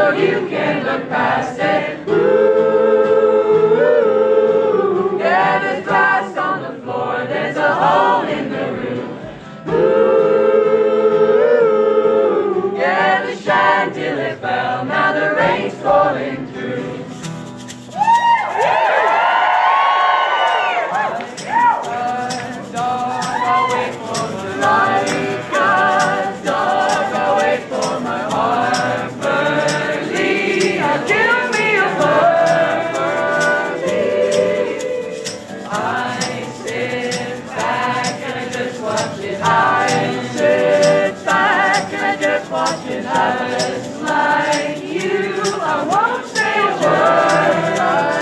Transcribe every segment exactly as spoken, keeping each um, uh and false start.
so you can look past it. Ooh, yeah, there's glass on the floor, there's a hole in the roof. Ooh, yeah, the chandelier fell, now the rain's falling through. Just like you, I won't say a word.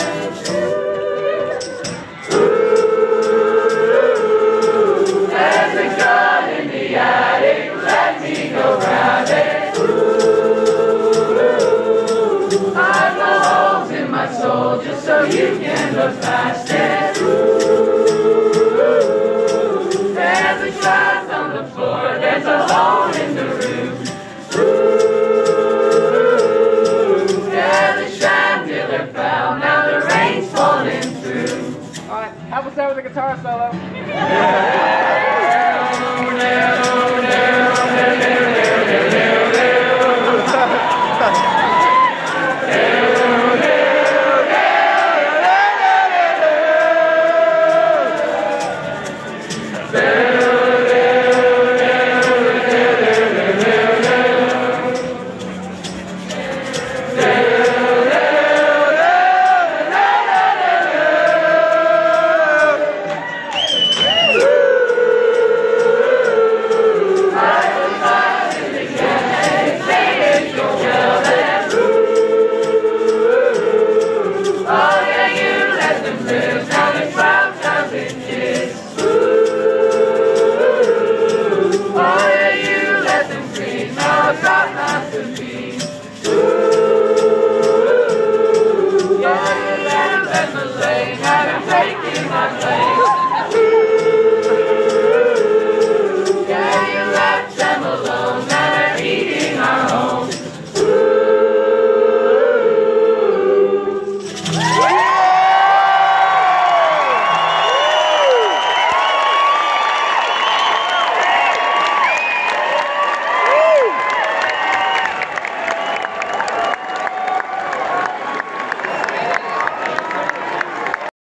Ooh, there's a gun in the attic, let me go grab it. Ooh, I've got holes in my soul just so you can look past it. Ooh, there's a glass on the floor, there's a hole in the roof. Ooh, yeah, the chandelier fell, now the rain's falling through. Alright, help us out with the guitar solo. Drop masterpiece.